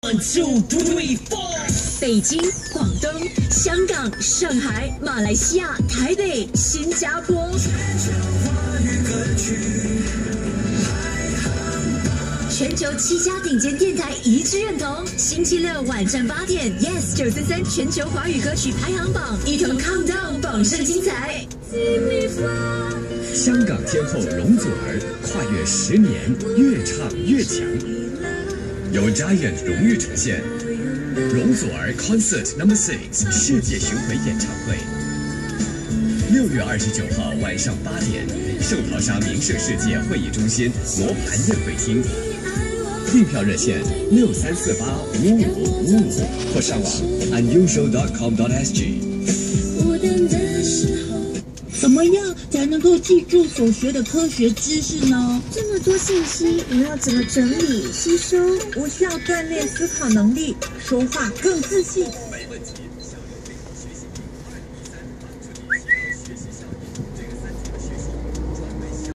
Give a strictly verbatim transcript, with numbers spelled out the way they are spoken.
One two three four。北京、广东、香港、上海、马来西亚、台北、新加坡。全球七家顶尖电台一致认同。星期六晚上八点 ，Yes 九三三全球华语歌曲排行榜，一同 countdown 榜上精彩。 香港天后容祖儿跨越十年，越唱越强。由 Giant 荣誉呈现容祖儿 Concert Number Six 世界巡回演唱会。六月二十九号晚上八点，圣淘沙名胜世界会议中心罗盘宴会厅。订票热线六三四八五五五五，或上网 unusual dot com dot s g。 怎么样才能够记住所学的科学知识呢？ 这么多信息，我要怎么整理吸收？ 我需要锻炼思考能力，说话更自信。